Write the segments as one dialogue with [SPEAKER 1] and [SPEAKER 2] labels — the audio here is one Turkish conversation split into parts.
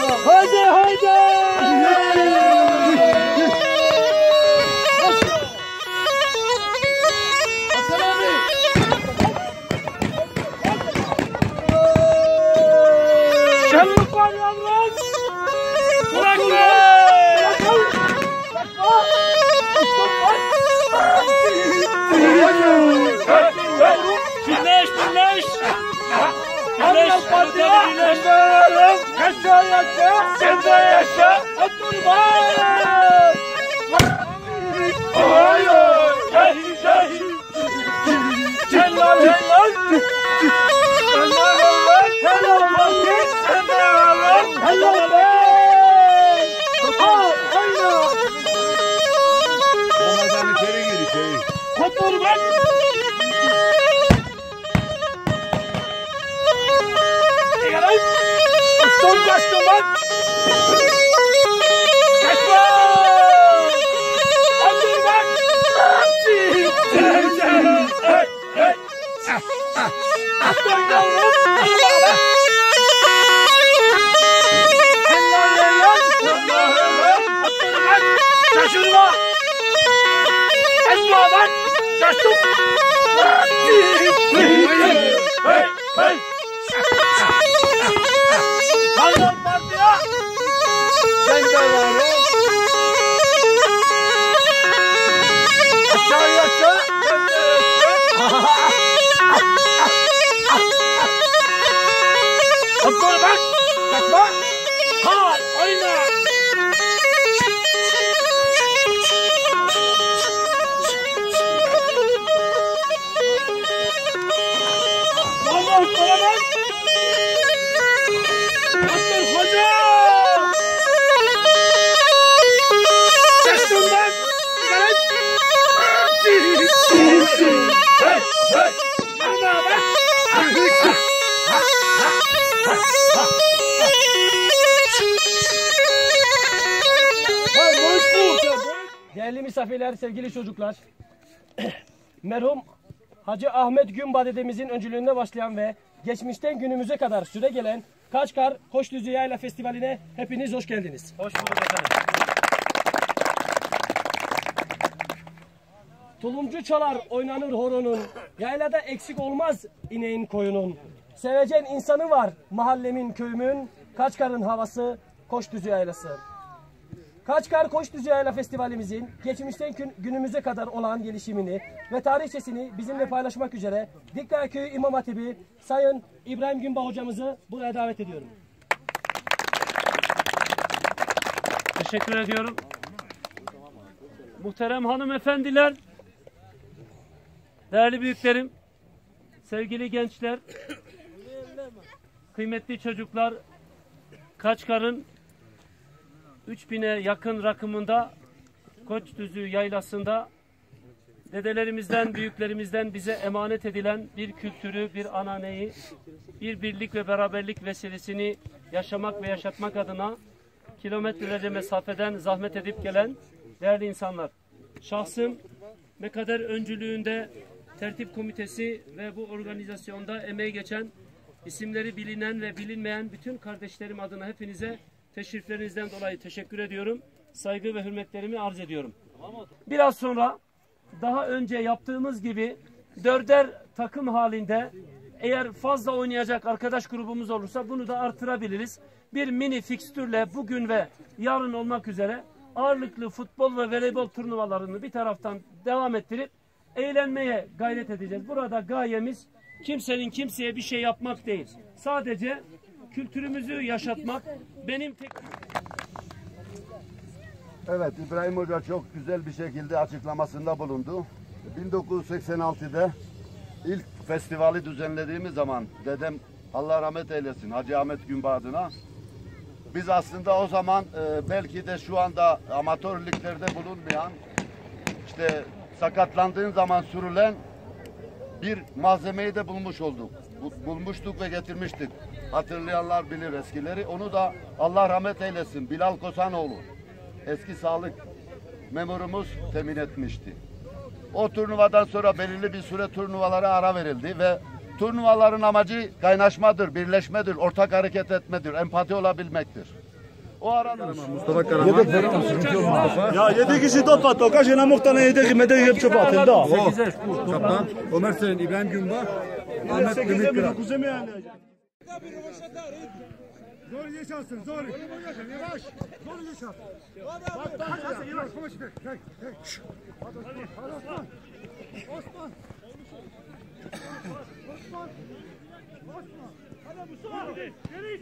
[SPEAKER 1] Haydi haydi. Şenlik var yavrum. Birleş, birleş. Birleş, birleş. Yaşa, yaşa. Sen de yaşa. Kurban. Oy, oy. Cahil, cahil. Celal, celal. Celal, celal. Helal olsun. Sen de helal. Helal be. Hayda.
[SPEAKER 2] Ramazan içeri gir içeri.
[SPEAKER 1] Kurban. Son kaçtım bak. Kaçma. Otur bak. Hey, hey. Aslan yavrum. Helal helal. Otur bak. Şaşırma. Esma bak. Şaştım. Hey, hey. Hayvan partiya! Sen de var o! Aşağı aşağı! Sen de aşağı! Doktor bak! Kaçma! Hal! Oyna! Vallahi sana bak! Değerli misafirler, sevgili çocuklar, merhum Hacı Ahmet Günba dedemizin öncülüğünde başlayan ve geçmişten günümüze kadar süre gelen Kaçkar Koçdüzü Yayla Festivali'ne hepiniz hoş geldiniz. Hoş bulduk efendim. Tulumcu çalar oynanır horonun, yaylada eksik olmaz ineğin koyunun. Sevecen insanı var mahallemin köyümün, Kaçkar'ın havası Koçdüzü Yaylası. Kaçkar Koçdüzü Yayla Festivalimizin geçmişten günümüze kadar olan gelişimini ve tarihçesini bizimle paylaşmak üzere Dikdağ Köyü İmam Hatibi Sayın İbrahim Günba hocamızı buraya davet ediyorum.
[SPEAKER 3] Teşekkür ediyorum. Muhterem hanımefendiler, değerli büyüklerim, sevgili gençler, kıymetli çocuklar, Kaçkar'ın 3000'e yakın rakımında Koçdüzü Yaylası'nda dedelerimizden, büyüklerimizden bize emanet edilen bir kültürü, bir ananeyi, bir birlik ve beraberlik vesilesini yaşamak ve yaşatmak adına kilometrelerce mesafeden zahmet edip gelen değerli insanlar. Şahsım Mekader öncülüğünde tertip komitesi ve bu organizasyonda emeği geçen, isimleri bilinen ve bilinmeyen bütün kardeşlerim adına hepinize teşriflerinizden dolayı teşekkür ediyorum. Saygı ve hürmetlerimi arz ediyorum. Biraz sonra daha önce yaptığımız gibi 4'er takım halinde eğer fazla oynayacak arkadaş grubumuz olursa bunu da artırabiliriz. Bir mini fikstürle bugün ve yarın olmak üzere ağırlıklı futbol ve voleybol turnuvalarını bir taraftan devam ettirip eğlenmeye gayret edeceğiz. Burada gayemiz kimsenin kimseye bir şey yapmak değil. Sadece kültürümüzü yaşatmak. Benim tek...
[SPEAKER 2] Evet, İbrahim Hoca çok güzel bir şekilde açıklamasında bulundu. 1986'da ilk festivali düzenlediğimiz zaman dedem Allah rahmet eylesin Hacı Ahmet Günba adına biz aslında o zaman belki de şu anda amatör liglerde bulunmayan işte sakatlandığın zaman sürülen bir malzemeyi de bulmuş olduk. Bulmuştuk ve getirmiştik. Hatırlayanlar bilir eskileri. Onu da Allah rahmet eylesin Bilal Kosanoğlu eski sağlık memurumuz temin etmişti. O turnuvadan sonra belirli bir süre turnuvalara ara verildi ve turnuvaların amacı kaynaşmadır, birleşmedir, ortak hareket etmedir, empati olabilmektir. O aranır.
[SPEAKER 4] Mustafa Karaman.
[SPEAKER 5] Ya 7 kişi top attı. Kaç yine muhtemelen 7 medeni hep çöpe atıldı.
[SPEAKER 4] Kaptan Ömer Sayın, İbrahim Günbağ, Ahmet Ümit Kıran.
[SPEAKER 5] Zor yaşarsın, zor. Yavaş. Zor yaşarsın. Yavaş. Osman. Hadi Mustafa. Geliş.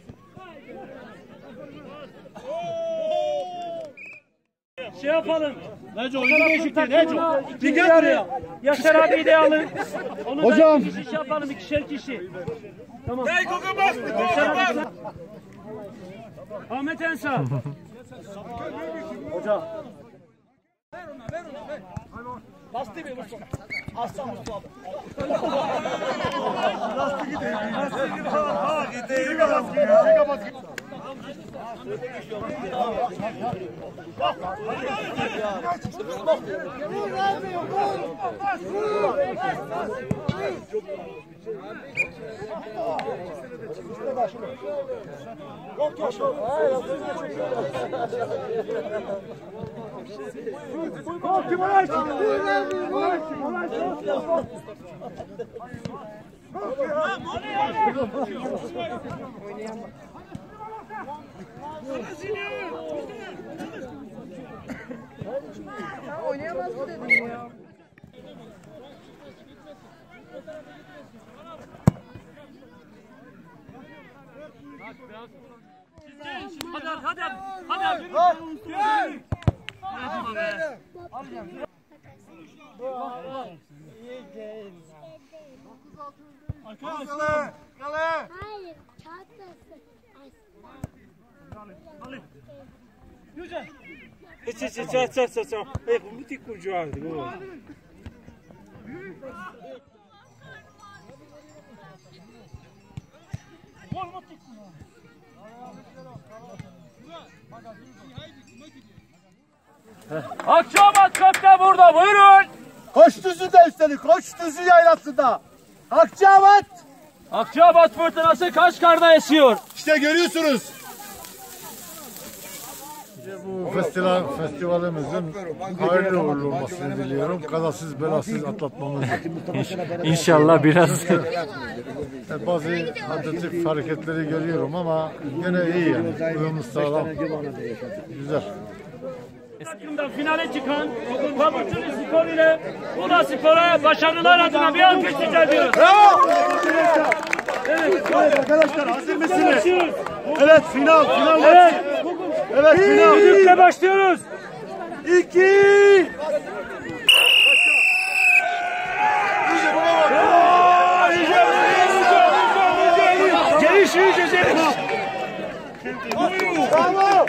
[SPEAKER 3] Şey yapalım.
[SPEAKER 1] Neco, Neco.
[SPEAKER 3] Bir gel buraya. Yaşar abiyi de alın. Onu
[SPEAKER 5] Hocam.
[SPEAKER 3] da 2 kişi yapalım. 2'şer kişi. Tamam.
[SPEAKER 5] Bas.
[SPEAKER 3] Ahmet Ensar.
[SPEAKER 1] Hocam. Ver ona. Bastı bir Mustafa. Aslan Mustafa.
[SPEAKER 6] Oynayamaz mı dedim ya?
[SPEAKER 7] Hayır, çatlasın.
[SPEAKER 1] Akçabat köfte burada, buyurun.
[SPEAKER 5] Koçtuzu'da üstelik, Koçtuzu yaylasında. Akçabat.
[SPEAKER 1] Akçabat fırtınası Kaşgar'da esiyor.
[SPEAKER 5] İşte görüyorsunuz.
[SPEAKER 4] Bu festivalimizin hayırlı uğurlu olmasını diliyorum. Kazasız belasız atlatmamızı.
[SPEAKER 8] İnşallah biraz.
[SPEAKER 4] Bazı adeti hareketleri görüyorum ama gene iyi yani. Uyumlu sağlam. Güzel.
[SPEAKER 3] Takımda finale çıkan Pabuçuli Spor ile Ula Spor'a başarılar adına bir alkış rica ediyoruz.
[SPEAKER 5] Bravo. Evet arkadaşlar, hazır mısınız? Evet, final. Evet, final.
[SPEAKER 3] Düdükle başlıyoruz.
[SPEAKER 5] 2.
[SPEAKER 3] Geliş iyice.
[SPEAKER 5] Bravo.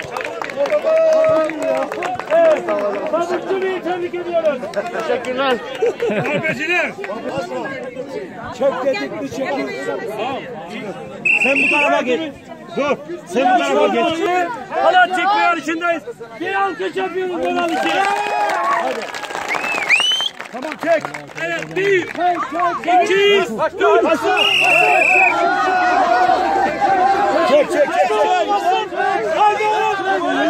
[SPEAKER 3] Pabuçuli'yi tebrik ediyoruz.
[SPEAKER 5] Teşekkürler.
[SPEAKER 3] Darbeciler.
[SPEAKER 5] Çok tetikli çekiyor. Sen bu tarafa geç. Dur. Sen bu tarafa geç.
[SPEAKER 3] Halat çekme yarışındayız. Bir alkış yapıyoruz Donal için.
[SPEAKER 5] Tamam, çek.
[SPEAKER 3] Evet, 1, 2, 4.
[SPEAKER 5] Çek. Haydi oğlum.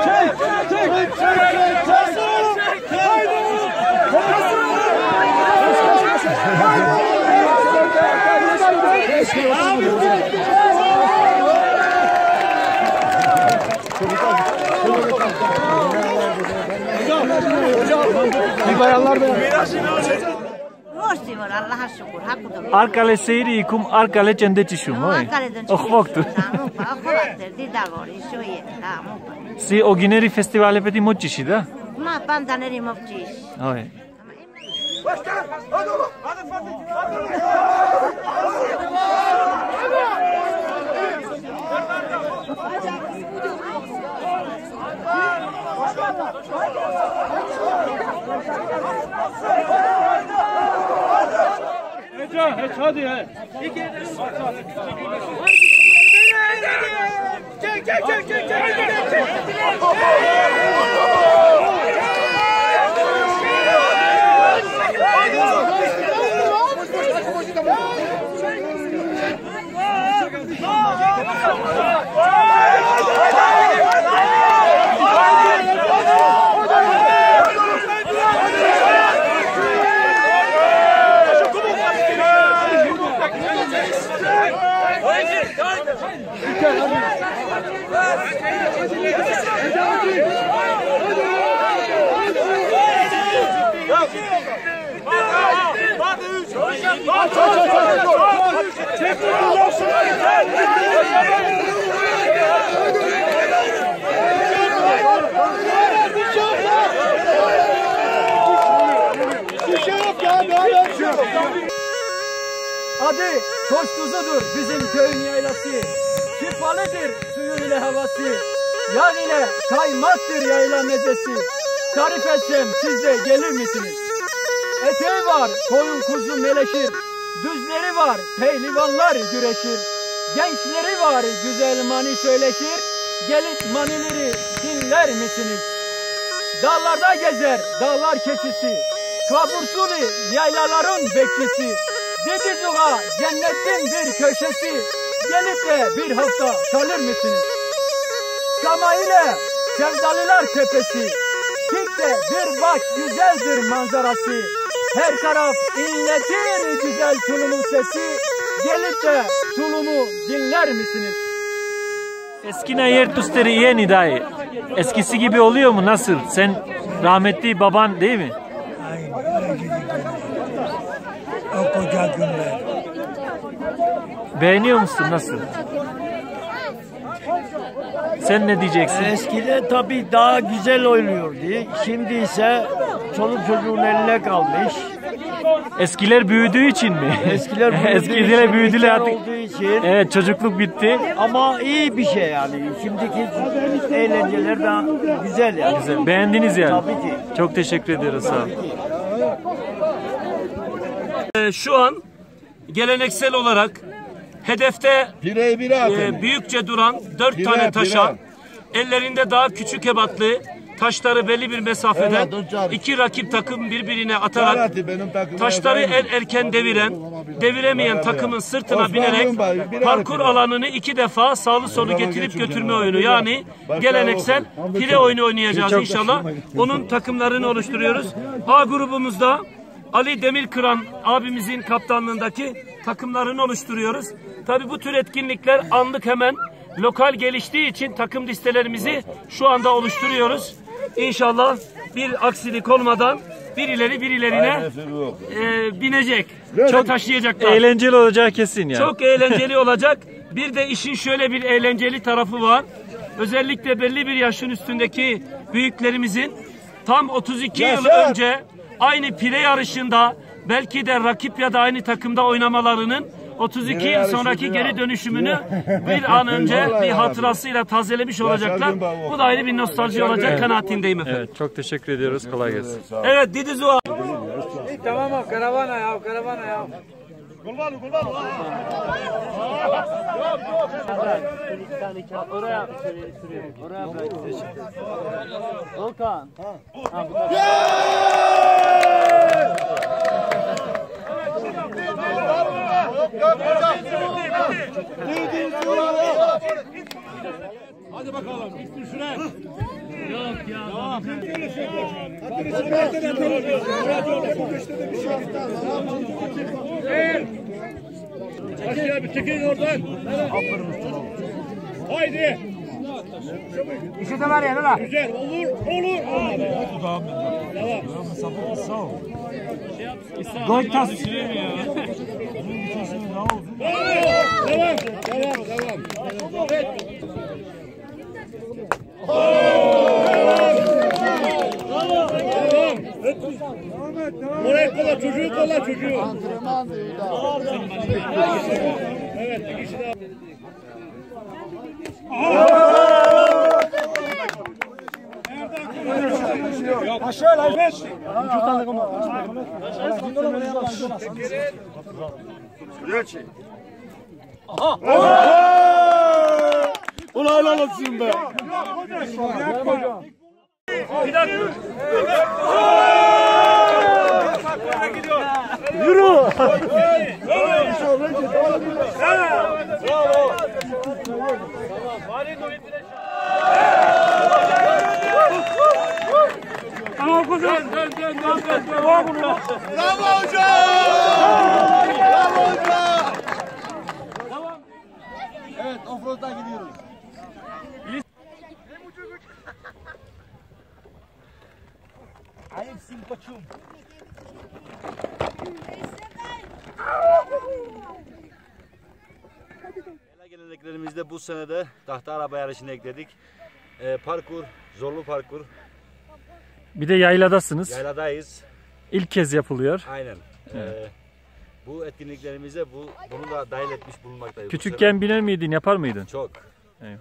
[SPEAKER 1] Bir bayanlar da.
[SPEAKER 6] Hoşçakalın, Allah'a şükür. Hakkıdır.
[SPEAKER 8] Arkale seyrikum, arkale cendeçişum. Oh vaktu. Si ogineri festivale peti moçişi da.
[SPEAKER 6] Ma pandaneri mopçiş.
[SPEAKER 8] Oy.
[SPEAKER 5] Hadi oğlum. Hadi Fatih.
[SPEAKER 3] Hadi.
[SPEAKER 1] Adı Koç tuzudur bizim köyün yaylası. Şifalıdır suyun ile havası. Yağ ile kaymaktır yayla mezesi. Tarif etsem siz de gelir misiniz? Eteği var koyun kuzu meleşir. Düzleri var pehlivanlar güreşir. Gençleri var güzel mani söyleşir. Gelip manileri dinler misiniz? Dağlarda gezer dağlar keçisi. Kabursuli yaylaların bekçisi. Dedizuğa cennetin bir köşesi. Gelip de bir hafta kalır mısınız? Sama ile Sevdalılar Tepesi. Tik'te bir bak güzeldir manzarası. Her taraf inletir güzel tulumun sesi. Gelip de tulumu dinler misiniz?
[SPEAKER 8] Eskine yer tusteri yeni dahi. Eskisi gibi oluyor mu? Nasıl? Sen rahmetli baban değil mi?
[SPEAKER 9] O koca günler.
[SPEAKER 8] Beğeniyor musun? Nasıl? Sen ne diyeceksin?
[SPEAKER 9] Eskiden tabii daha güzel oluyordu. Şimdi ise çoluk çocuğun eline kalmış.
[SPEAKER 8] Eskiler büyüdüğü için mi?
[SPEAKER 9] Eskiler
[SPEAKER 8] büyüdüler artık.
[SPEAKER 9] olduğu için.
[SPEAKER 8] Evet, çocukluk bitti.
[SPEAKER 9] Ama iyi bir şey yani. Şimdiki eğlenceler daha güzel yani.
[SPEAKER 8] Güzel. Beğendiniz yani.
[SPEAKER 9] Tabii ki.
[SPEAKER 8] Çok teşekkür ediyoruz. Sağ olun.
[SPEAKER 3] Şu an geleneksel olarak hedefte büyükçe duran 4 tane taşa ellerinde daha küçük ebatlı taşları belli bir mesafeden iki rakip takım birbirine atarak taşları erken deviremeyen takımın sırtına binerek parkur alanını 2 defa sağlı solu getirip götürme oyunu. Yani geleneksel file oyunu oynayacağız inşallah. Onun takımlarını oluşturuyoruz. A grubumuzda Ali Demirkıran abimizin kaptanlığındaki takımlarını oluşturuyoruz. Tabii bu tür etkinlikler anlık hemen lokal geliştiği için takım listelerimizi şu anda oluşturuyoruz. İnşallah bir aksilik olmadan birilerine binecek. Çok taşıyacaklar.
[SPEAKER 8] Eğlenceli olacağı kesin yani.
[SPEAKER 3] Çok eğlenceli olacak. Bir de işin şöyle bir eğlenceli tarafı var. Özellikle belli bir yaşın üstündeki büyüklerimizin tam 32 yıl önce aynı pire yarışında belki de rakip ya da aynı takımda oynamalarının 32 yıl sonraki geri dönüşümünü bir an önce bir hatırasıyla tazelemiş olacaklar. Bu da ayrı bir nostalji olacak kanaatindeyim efendim.
[SPEAKER 8] Evet, çok teşekkür ediyoruz. Kolay gelsin.
[SPEAKER 3] Evet, Didizuğa.
[SPEAKER 9] Tamam karavana ya.
[SPEAKER 3] Volkan.
[SPEAKER 5] Hadi bakalım. Şuraya.
[SPEAKER 3] Yok ya. Tamam.
[SPEAKER 5] Aşağıya bir çekin oradan. Haydi.
[SPEAKER 9] İşte de var ya lan.
[SPEAKER 5] Güzel. Olur.
[SPEAKER 9] Gol tas.
[SPEAKER 5] Devam. Oraya kola çocuğu. Evet, bir kişi daha.
[SPEAKER 9] Aşağı lan.
[SPEAKER 5] Ulan helal olsun be.
[SPEAKER 3] Bir dakika.
[SPEAKER 5] Yürü.
[SPEAKER 3] Tamam kuzum. Dön.
[SPEAKER 5] Bravo hocam. Evet, offroad'dan gidiyoruz. Ayıpsın koçum.
[SPEAKER 10] Biz de bu sene de tahta araba yarışını ekledik. Parkur, zorlu parkur.
[SPEAKER 8] Bir de yayladasınız.
[SPEAKER 10] Yayladayız.
[SPEAKER 8] İlk kez yapılıyor.
[SPEAKER 10] Aynen.
[SPEAKER 8] Evet.
[SPEAKER 10] Bu etkinliklerimize bunu da dahil etmiş bulunmaktayız.
[SPEAKER 8] Küçükken biner miydin, yapar mıydın?
[SPEAKER 10] Çok.
[SPEAKER 8] Evet.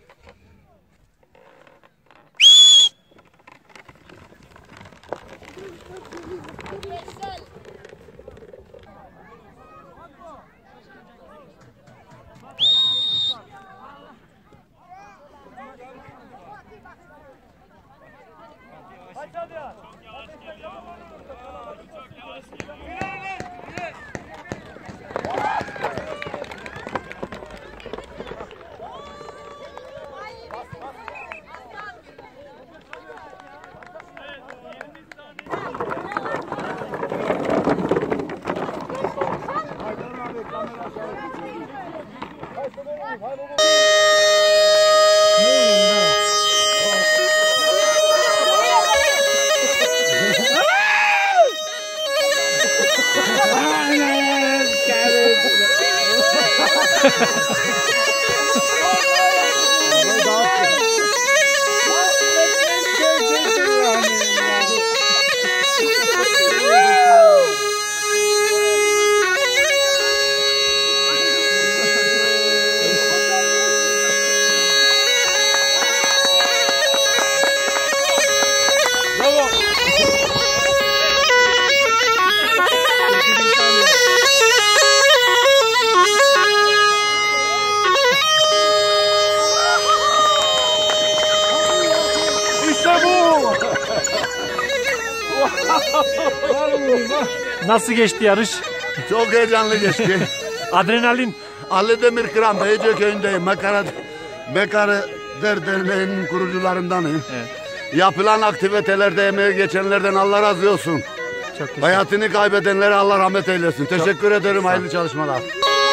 [SPEAKER 8] Nasıl geçti yarış?
[SPEAKER 2] Çok heyecanlı geçti.
[SPEAKER 8] Adrenalin.
[SPEAKER 2] Ali Demirkıran, Beyce köyündeyim. Mekarı Derneği'nin kurucularındanım.
[SPEAKER 8] Evet.
[SPEAKER 2] Yapılan aktivitelerde emeği geçenlerden Allah razı olsun. Hayatını kaybedenlere Allah rahmet eylesin. Teşekkür ederim. Hayırlı çalışmalar.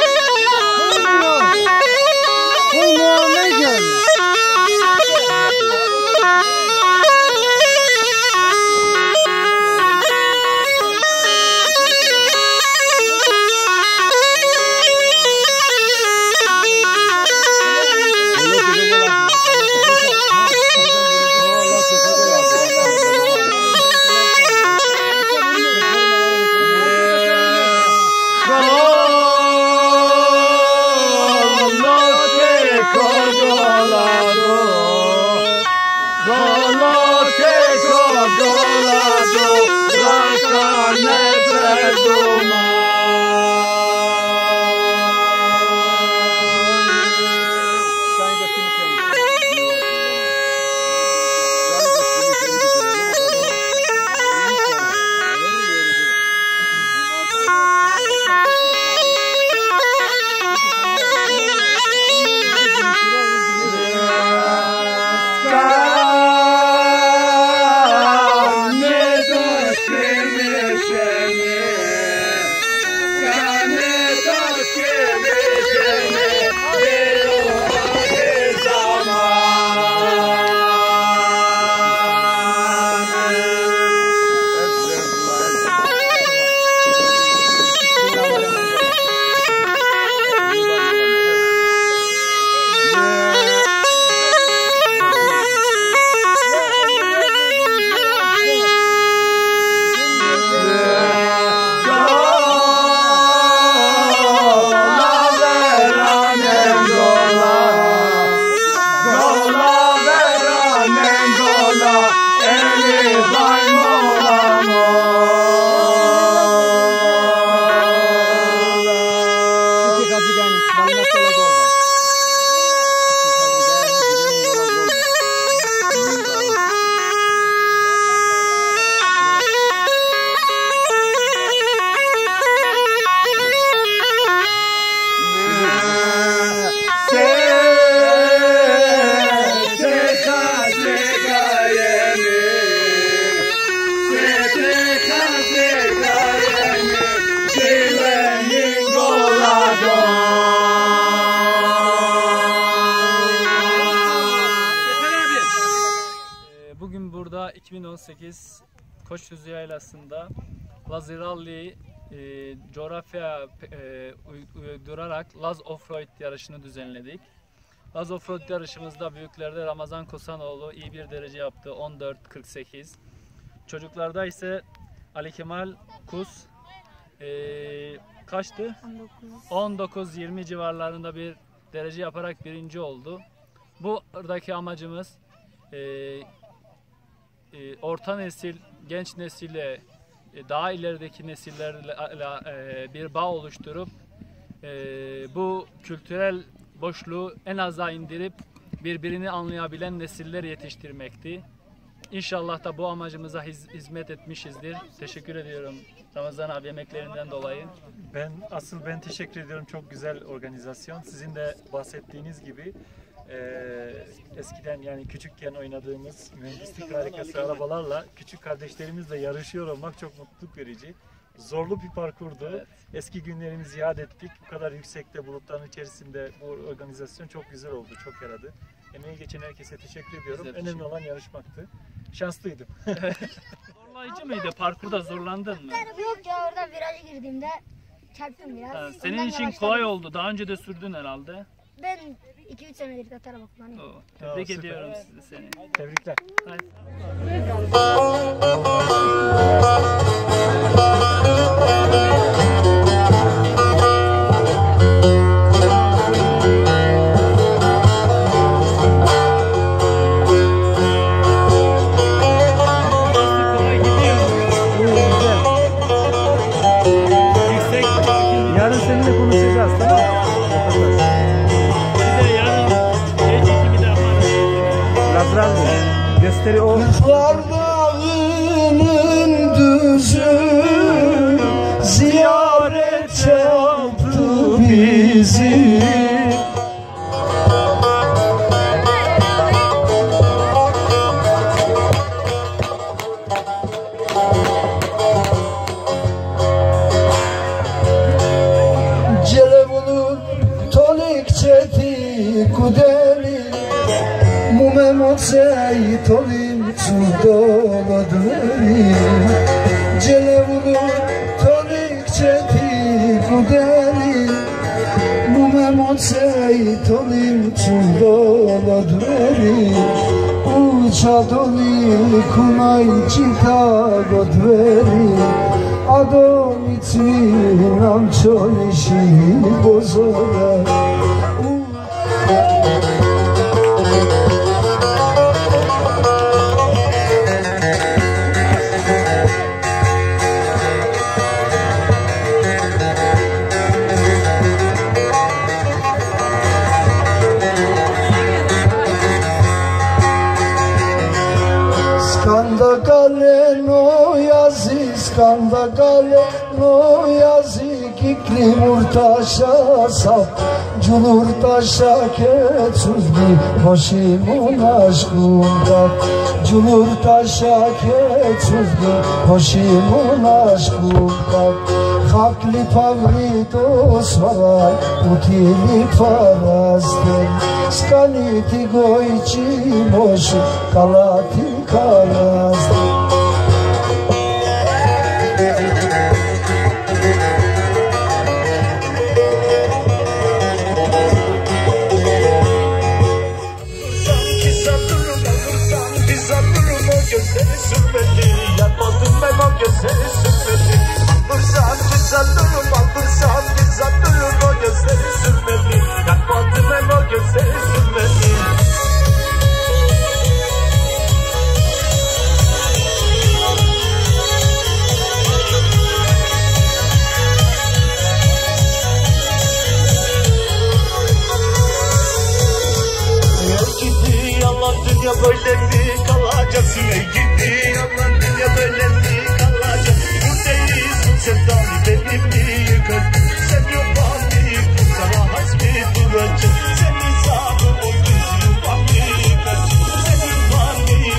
[SPEAKER 11] Bugün burada 2018 Koçdüzü Yaylası'nda Laz Rally coğrafya uydurarak Laz Offroad yarışını düzenledik. Laz Offroad yarışımızda büyüklerde Ramazan Kosanoğlu iyi bir derece yaptı. 14.48. Çocuklarda ise Ali Kemal Kus kaçtı? 19-20 civarlarında bir derece yaparak birinci oldu. Buradaki amacımız orta nesil, genç nesille, daha ilerideki nesillerle bir bağ oluşturup bu kültürel boşluğu en aza indirip birbirini anlayabilen nesiller yetiştirmekti. İnşallah da bu amacımıza hizmet etmişizdir. Teşekkür ediyorum Ramazan abi emeklerinden dolayı.
[SPEAKER 8] Ben teşekkür ediyorum. Çok güzel organizasyon. Sizin de bahsettiğiniz gibi eskiden yani küçükken oynadığımız mühendislik harikası arabalarla küçük kardeşlerimizle yarışıyor olmak çok mutluluk verici. Zorlu bir parkurdu. Evet. Eski günlerimizi yad ettik. Bu kadar yüksekte bulutların içerisinde bu organizasyon çok güzel oldu. Çok yaradı. Emeği geçen herkese teşekkür ediyorum. Önemli olan yarışmaktı. Şanslıydım.
[SPEAKER 11] Zorlayıcı mıydı? Parkurda zorlandın mı?
[SPEAKER 7] Yok ya, orada viraja girdiğimde çarptım biraz.
[SPEAKER 11] Senin için kolay oldu. Daha önce de sürdün herhalde.
[SPEAKER 7] Ben 2-3 senedir Katar araba kullanıyorum.
[SPEAKER 11] Tebrik ediyorum sizi seni.
[SPEAKER 8] Tebrikler.
[SPEAKER 11] Hadi.
[SPEAKER 8] Yarın seninle konuşacağız, tamam mı?
[SPEAKER 11] Bir de yarın çekimi de yaparız.
[SPEAKER 8] Lazral gösteri o.
[SPEAKER 12] Dağının düzü ziyaret yaptı bizi. Celebulu tolik çeti kudeli mume motsei tolim çudolodri. Celebulu tolik çeti kudeli mume motsei tolim çudolodri. Uça doli kunay çita godveri. Adom için amçol işi bozora. Skandagale no yazi, skandagale no yazi, kikli murtaşa sap, culurtaşa keçuzli, hoşimun aşkunda. Culurtaşa keçuzli, hoşimun aşkunda. Hakli pavritos varay, utili parastel. Skaniti goici moşu, kalati kalastel.
[SPEAKER 13] Gözleri sürmedi, yapmadım ben o gözleri sürmedi. Alırsan güzel durum, alırsan güzel durum, o gözleri sürmedi. Yapmadım ben o gözleri sürmedi. Gidi yalan dünya böyle mi kalacaksın? Ey gidi yalan dünya böyle mi kalacaksın? Bu değilsin sevdanı benim mi yıkar? Sen yok bani sana hasbi duracak. Senin sağın o düzü bani yıkar. Senin bani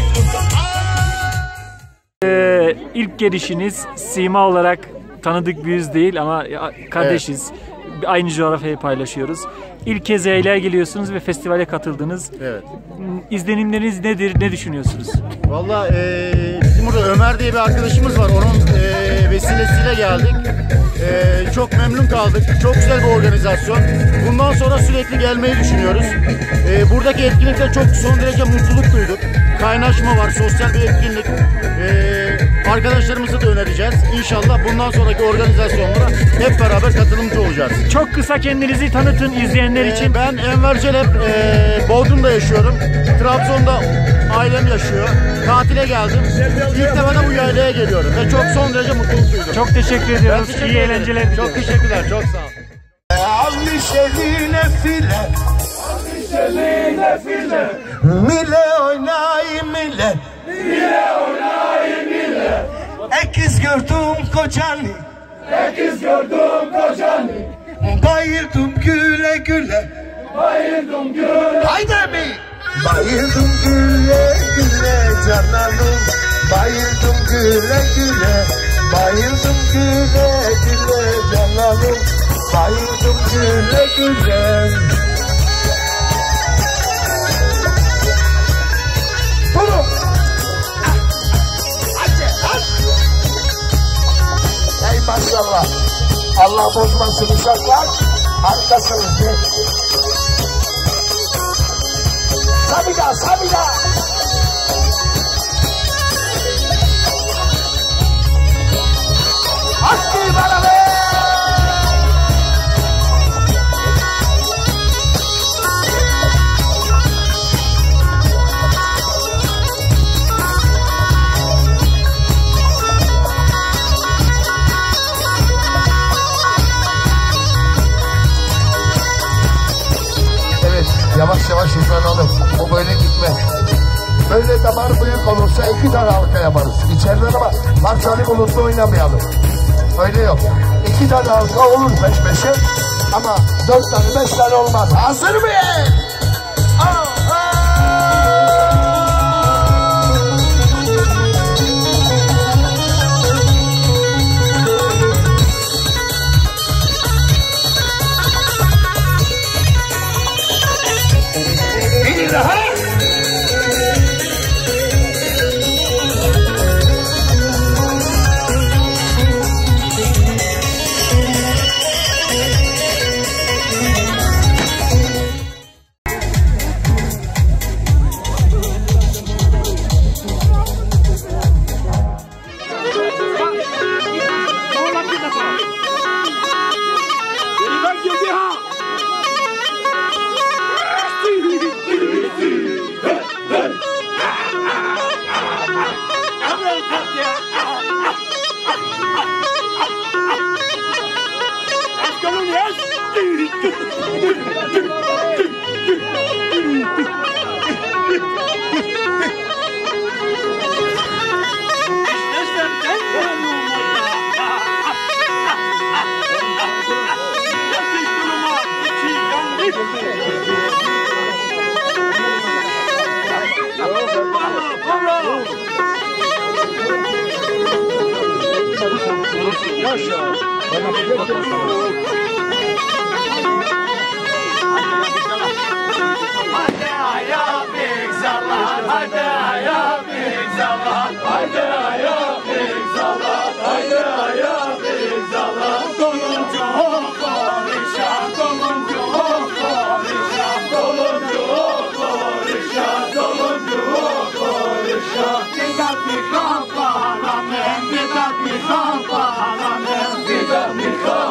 [SPEAKER 13] yıkar.
[SPEAKER 8] İlk gelişiniz sima olarak tanıdık bir yüz değil ama kardeşiz. Evet. Aynı coğrafyayı paylaşıyoruz. İlk kez Eyla'ya geliyorsunuz ve festivale katıldınız.
[SPEAKER 14] Evet.
[SPEAKER 8] İzlenimleriniz nedir? Ne düşünüyorsunuz?
[SPEAKER 14] Vallahi bizim burada Ömer diye bir arkadaşımız var. Onun vesilesiyle geldik. Çok memnun kaldık. Çok güzel bir organizasyon. Bundan sonra sürekli gelmeyi düşünüyoruz. Buradaki etkinlikte çok son derece mutluluk duyduk. Kaynaşma var, sosyal bir etkinlik. Arkadaşlarımızı da önereceğiz. İnşallah bundan sonraki organizasyonlara hep beraber katılımcı olacağız.
[SPEAKER 8] Çok kısa kendinizi tanıtın izleyenler için.
[SPEAKER 14] Ben Enver Celep, Bodrum'da yaşıyorum. Trabzon'da ailem yaşıyor. Tatile geldim. İlk defa da bu yaylaya geliyorum ve çok son derece mutluluk duydum.
[SPEAKER 8] Çok teşekkür ediyoruz. İyi eğlenceler.
[SPEAKER 14] Çok teşekkürler. Çok sağ ol.
[SPEAKER 12] Almış eline file, mile oynayın mile, ekiz gördüm kocanı, bayıldım güle güle, haydi mi? Bayıldım güle güle cananım, bayıldım güle güle, bayıldım güle güle cananım, bayıldım güle güle. Bunu. Ey maşallah. Allah bozmasın uşaklar. Harikasınız. Sabida, sabida. Hadi bana be. Yavaş yavaş hızlanalım. Bu böyle gitmez. Böyle damar büyük olursa 2 tane halka yaparız. İçeriden ama parçalı bulutlu oynamayalım. Öyle yok. 2 tane halka olur peş peşe. Ama 4 tane 5 tane olmaz. Hazır mıyız? Michał,